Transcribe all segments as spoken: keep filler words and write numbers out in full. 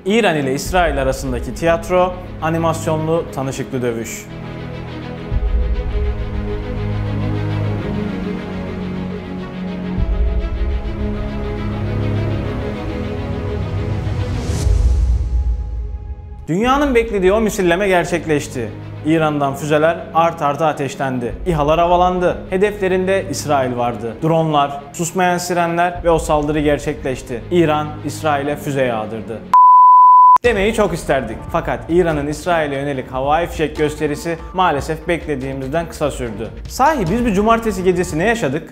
İran ile İsrail arasındaki tiyatro, animasyonlu tanışıklı dövüş. Dünyanın beklediği o misilleme gerçekleşti. İran'dan füzeler art arda ateşlendi. İHA'lar havalandı. Hedeflerinde İsrail vardı. Dronlar, susmayan sirenler ve o saldırı gerçekleşti. İran, İsrail'e füze yağdırdı. Demeyi çok isterdik. Fakat İran'ın İsrail'e yönelik havai fişek gösterisi maalesef beklediğimizden kısa sürdü. Sahi biz bir cumartesi gecesi ne yaşadık?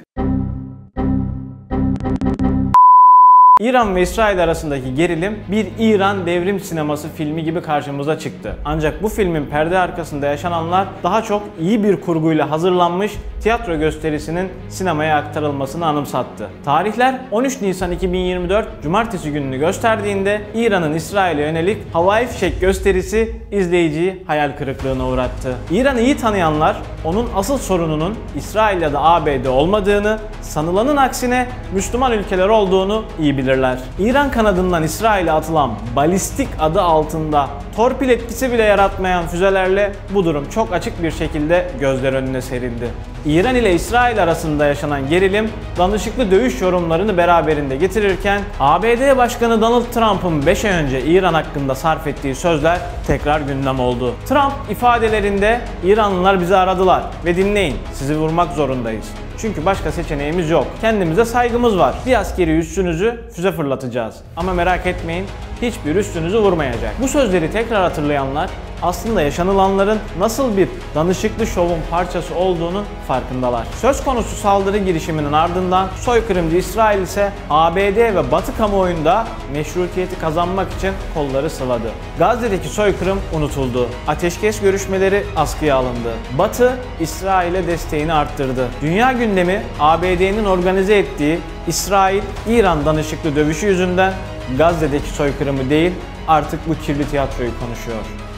İran ve İsrail arasındaki gerilim bir İran devrim sineması filmi gibi karşımıza çıktı. Ancak bu filmin perde arkasında yaşananlar daha çok iyi bir kurguyla hazırlanmış tiyatro gösterisinin sinemaya aktarılmasını anımsattı. Tarihler on üç Nisan iki bin yirmi dört Cumartesi gününü gösterdiğinde İran'ın İsrail'e yönelik havai fişek gösterisi izleyiciyi hayal kırıklığına uğrattı. İran'ı iyi tanıyanlar onun asıl sorununun İsrail ya da A B D olmadığını, sanılanın aksine Müslüman ülkeler olduğunu iyi bilirler. İran kanadından İsrail'e atılan balistik adı altında torpil etkisi bile yaratmayan füzelerle bu durum çok açık bir şekilde gözler önüne serildi. İran ile İsrail arasında yaşanan gerilim danışıklı dövüş yorumlarını beraberinde getirirken A B D Başkanı Donald Trump'ın beş ay önce İran hakkında sarf ettiği sözler tekrar gündem oldu. Trump ifadelerinde "İranlılar bizi aradılar ve dinleyin, sizi vurmak zorundayız. Çünkü başka seçeneğimiz yok. Kendimize saygımız var. Bir askeri üssünüzü füze fırlatacağız. Ama merak etmeyin, hiçbir üssünüzü vurmayacak." Bu sözleri tekrar hatırlayanlar aslında yaşanılanların nasıl bir danışıklı şovun parçası olduğunu farkındalar. Söz konusu saldırı girişiminin ardından soykırımcı İsrail ise A B D ve Batı kamuoyunda meşrutiyeti kazanmak için kolları sıvadı. Gazze'deki soykırım unutuldu. Ateşkes görüşmeleri askıya alındı. Batı İsrail'e desteğini arttırdı. Dünya gündemi A B D'nin organize ettiği İsrail-İran danışıklı dövüşü yüzünden Gazze'deki soykırımı değil, artık bu kirli tiyatroyu konuşuyor.